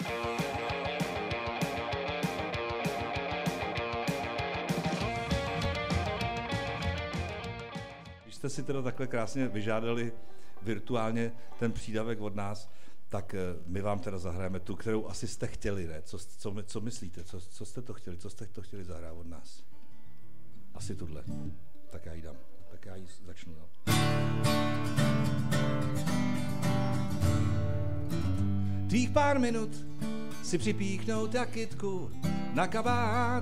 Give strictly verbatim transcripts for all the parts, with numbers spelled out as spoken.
Když jste si teda takhle krásně vyžádali virtuálně ten přídavek od nás, tak my vám teda zahrajeme tu, kterou asi jste chtěli, ne? Co, co, co myslíte? Co, co jste to chtěli? Co jste to chtěli zahrát od nás? Asi tuhle. Tak já ji dám. Tak já ji začnu. No. Tvých pár minut si připíchnout jakitku na kabát,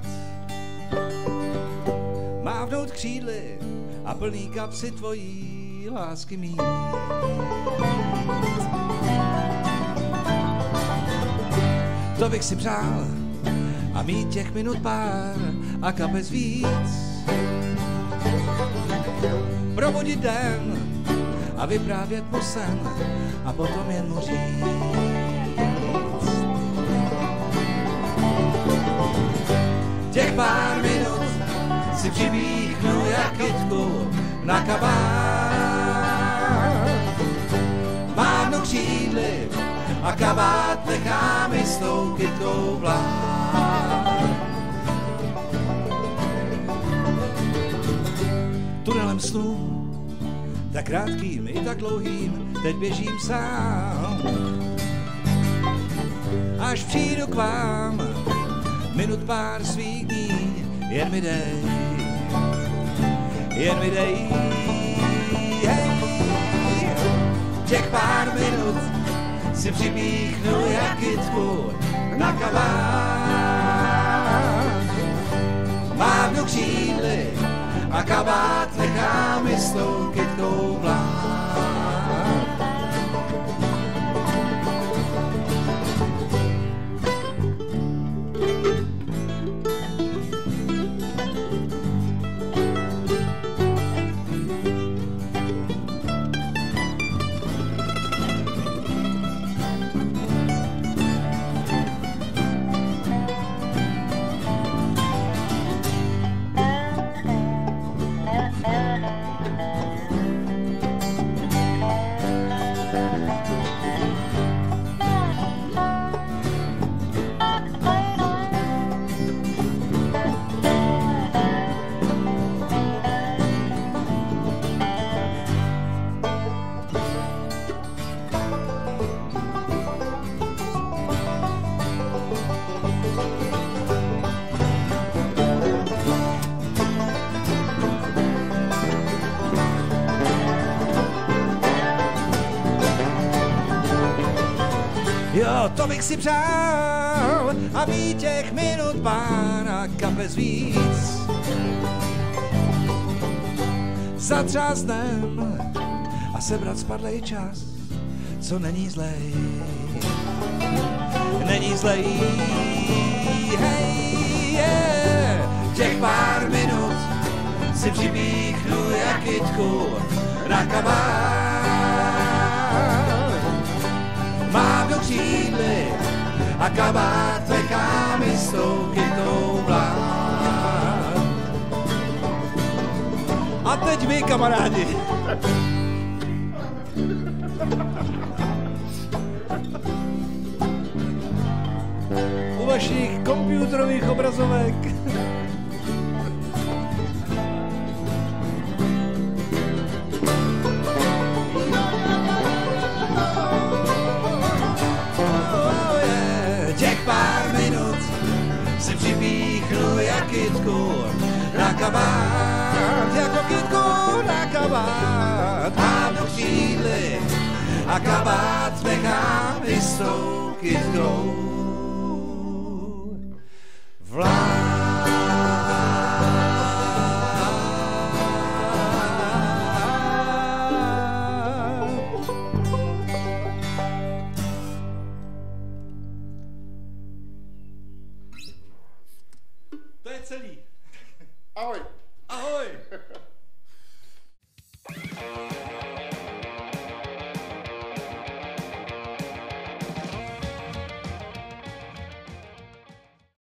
mávnout křídly a plný kapsy tvojí lásky mít. To bych si přál a mít těch minut pár a kapes víc. Probudit den a vyprávět mu sen a potom jen mu říct. Těch pár minut si připíchnu jakitku na kabát, mávnu křídly a kabát nechám i s tou kytkou vlád. Tunelem snů, tak krátkým i tak dlouhým, teď běžím sám. Až přijdu k vám, minut pár svých dní, jen mi dej, jen mi dej, hej. Těch pár minut si připíchnu jakitku na kabát, mávnu křídly a kabát nechám i s tou kytkou vlád. Jo, to bych si přál a mít těch minut pár a kapes víc. Zatřásnem a sebrat spadlej čas, co není zlej, není zlej, hej, yeah. Těch pár minut si připíchnu jakitku na kabát, mám do křídly a kabát nechám i s tou kytou vlád. A teď vy, kamarádi. U vašich komputerových obrazovek. Připíchnu jakitku na kabát, jako kytku na kabát. Mám do křídly a kabát nechám i s tou kytkou vlád. To je celý. Ahoj. Ahoj.